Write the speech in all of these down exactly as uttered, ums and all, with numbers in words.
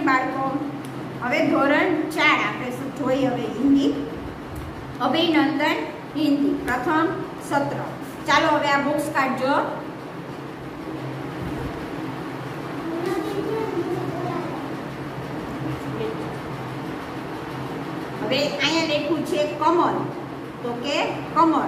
बाळको हवे धोरण चार आपणे जोईए हवे हिंदी अभिनंदन हिंदी प्रथम सत्र। चालो हवे आ बुक्स काढजो। हवे अहींया लख्युं छे कमल तो के कमल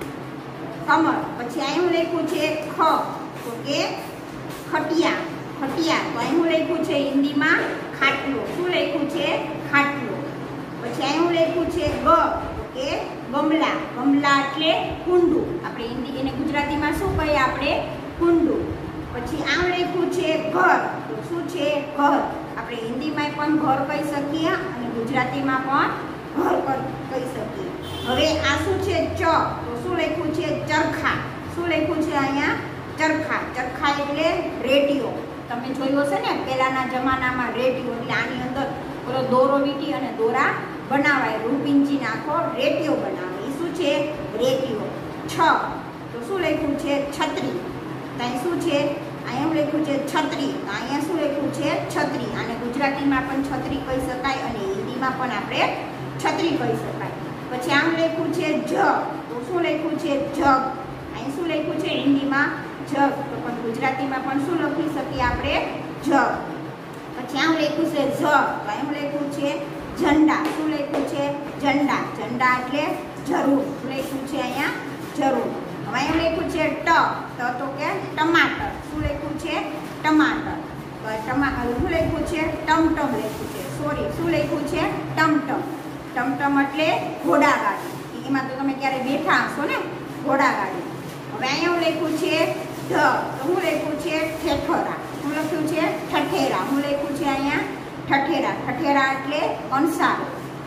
कमल। पछी अहीं लख्युं छे ख तो के खटिया खटिया। तो अहीं लख्युं छे हिंदी में खाटलो। शुं लख्युं छे खाटलो। पछी अहीं लख्युं छे ग तो के गमला गमला एटले कूंडू। आपणे हिंदी एने गुजराती में शुं कहीए आपणे कूंडू। पछी आम लख्युं छे घर तो शुं छे घर। आपणे हिंदी में पण घर कही सकीए अने गुजराती में पण घर कही सकीए। हवे आ शुं छे च तो शुं लख्युं छे चरखा। शुं लख्युं छे अहींया चरखा। चरखा एटले रेडियो। तमे जोयुं हशे ने पहेलाना जमानामां रेडियो एटले आनी अंदर पेलो दोरो वीटी अने दोरा बनावाय रूपींची नाखो रेडियो बनावे ई शुं छे रेडियो। छ तो शुं लख्युं छे छतरी। तहीं शुं छे अहींया लख्युं छे छतरी। तो अहींया शुं लख्युं छे छतरी। आने गुजरातीमां पण छतरी कही शकाय अने हिंदीमां पण आपणे छतरी कही शकाय। पछी आम लख्युं छे जग तो शुं लख्युं छे जग। અહીં શું લખ્યું છે હિન્દીમાં જગ તો પણ ગુજરાતીમાં પણ શું લખી શકીએ આપણે જગ। પછી આમ લખ્યું છે જ તો અહીં લખ્યું છે ઝંડા। શું લખ્યું છે ઝંડા। ઝંડા એટલે જરૂર। શું લખ્યું છે અહીંયા જરૂર। હવે અહીં લખ્યું છે ટ તો તો કે ટમાટર। શું લખ્યું છે ટમાટર। તો ટમા શું લખ્યું છે ટમટમ લખ્યું છે સોરી શું લખ્યું છે ટમટમ। ટમટમ એટલે ઘોડાગાડી। એમાં તો તમે ક્યારે બેઠા હશો ને ઘોડાગાડી। હવે અહીંયા લખ્યું છે ઢ તો હું લખ્યું છે ઠેઠરા। હું લખ્યું છે ઠઠેરા। હું લખ્યું છે અહીંયા ઠઠેરા। ઠઠેરા એટલે કંસારો।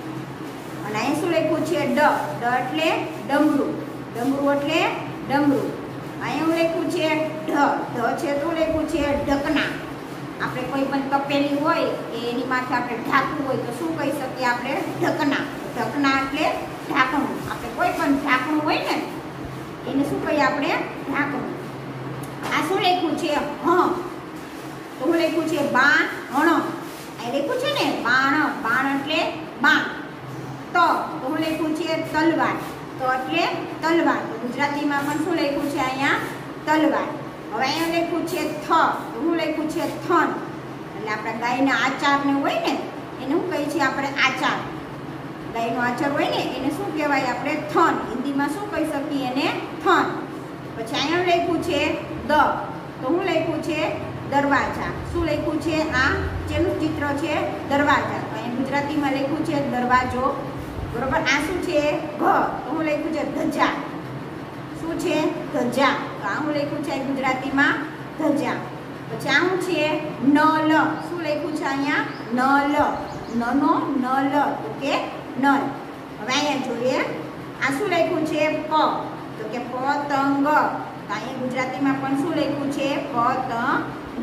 અને અહીં શું લખ્યું છે ડ ડ એટલે ડમરું। ડમરું એટલે ડમરું। અહીં હું લખ્યું છે ઢ ઢ છે તો લખ્યું છે ઢકના। આપણે કોઈ પણ તપેલી હોય કે એની માથે આપણે ઢાંકવું હોય તો શું કહી શકીએ આપણે ઢકના। ઢકના એટલે ઢાંકણું। આપણે કોઈ પણ ઢાંકણું હોય ને એને શું કહીએ આપણે ઢાંકણું। આ શું લખ્યું છે હ તો હું લખ્યું છે બાણ। આ લખ્યું છે ને બાણ। બાણ એટલે બાણ। તો તો હું લખ્યું છે તલવાર। તો એટલે તલવાર। તો ગુજરાતીમાં પણ શું લખ્યું છે અહીંયા તલવાર। હવે અહીંયા લખ્યું છે થ તો હું લખ્યું છે થન। એટલે આપણા ગાયના આચારને હોય ને એને શું કહીએ છીએ આપણે આચાર। ગાયનો આચાર હોય ને એને શું કહેવાય આપણે થન। હિન્દીમાં શું કહી શકીએ એને થન। પછી અહીંયા લખ્યું છે દ તો હું લખ્યું છે દરવાજા। શું લખ્યું છે આ જેનું ચિત્ર છે દરવાજા। તો અહીંયા ગુજરાતીમાં લખ્યું છે દરવાજો બરોબર। આ શું છે ઘ તો હું લખ્યું છે ધજા। શું છે ધજા। તો આ હું લખ્યું છે ગુજરાતીમાં ધજા। પછી આ શું છે નલ। શું લખ્યું છે અહીંયા નલ। નનો નલ તો કે નલ। હવે અહીંયા જોઈએ આ શું લખ્યું છે પ તો કે પતંગ। તો અહીંયા ગુજરાતીમાં પણ શું લખ્યું છે પતંગ।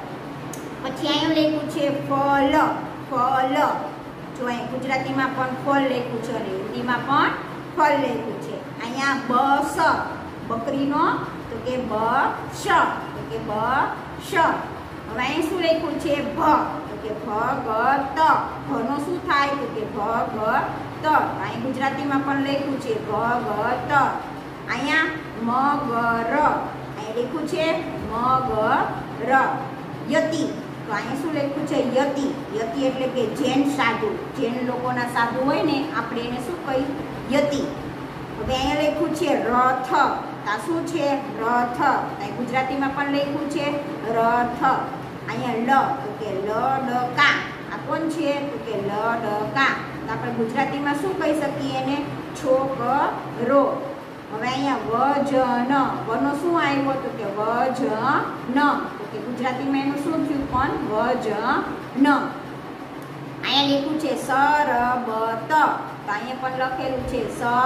પછી અહીંયા લખ્યું છે ફલ ફલ। જો અહીંયા ગુજરાતીમાં પણ ફળ લખ્યું છે અને હિન્દીમાં પણ ફળ લખ્યું છે। અહીંયા બસ બકરીનો તો કે બસ તો કે બસ। હવે અહીં શું લખ્યું છે ભ તો કે ભગત। ભનો શું થાય તો કે ભગત। અહીં ગુજરાતીમાં પણ લખ્યું છે ભગત। અહીંયા મગર અહીં લખ્યું છે મગર। યતિ તો અહીંયા શું લખ્યું છે યતિ। યતિ એટલે કે જૈન સાધુ। જૈન લોકોના સાધુ હોય ને આપણે એને શું કહી યતિ। હવે અહીંયા લખ્યું છે રથ। આ શું છે રથ। અહીં ગુજરાતીમાં પણ લખ્યું છે રથ। અહીંયા લ તો કે લડકા। આ કોણ છે તો કે લડકા। તો આપણે ગુજરાતીમાં શું કહી શકીએ એને છોકરો। હવે અહીંયા વજન વનો શું આવ્યો તો કે વજન। તો કે ગુજરાતીમાં એનું શું થયું પણ વજન। અહીંયા લખ્યું છે સરબત। તો અહીંયા પણ લખેલું છે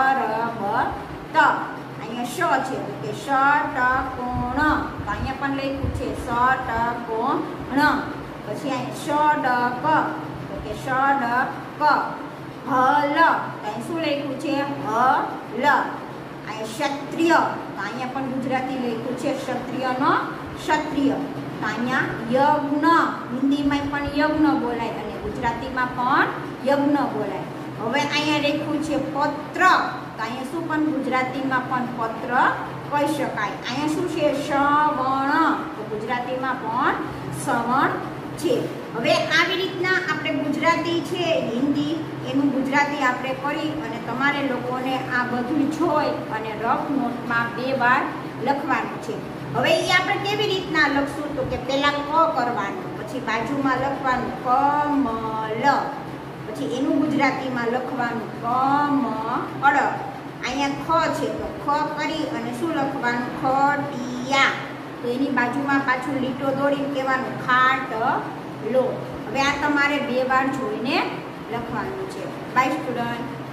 સરબત। અહીંયા શ છે તો કે ષટકોણ। તો અહીંયા પણ લખ્યું છે ષટકોણ। પછી અહીંયા ષડક તો કે ષડક। હલ તો અહીં શું લખ્યું છે હલ। આ ક્ષત્રિય, તો અહીંયા પણ ગુજરાતી લખ્યું છે ક્ષત્રિયનો ક્ષત્રિય. તો અહીંયા યજ્ઞ, હિન્દીમાં પણ યજ્ઞ બોલાય અને ગુજરાતીમાં પણ યજ્ઞ બોલાય. હવે અહીંયા લખ્યું છે પત્ર, તો અહીંયા શું પણ ગુજરાતીમાં પણ પત્ર કહી શકાય. અહીંયા શું છે શ્રવણ, તો ગુજરાતીમાં પણ શ્રવણ છે. હવે આવી રીતના આપણે ગુજરાતી છે હિન્દી એનું ગુજરાતી આપણે કરી અને તમારે લોકોને આ બધું જોઈ અને રફ નોટમાં બે વાર લખવાનું છે. હવે એ આપણે કેવી રીતના લખશું, તો કે પહેલા ક કરવાનું, પછી બાજુમાં લખવાનું કમલ, પછી એનું ગુજરાતીમાં લખવાનું કમળ. અહીંયા ખ છે તો ખ કરી અને શું લખવાનું ખટિયા, તો એની બાજુમાં પાછું લીટો દોરી કહેવાનું ખાટલો. હવે આ તમારે બે વાર જોઈને લખવાનું છે. Bye student.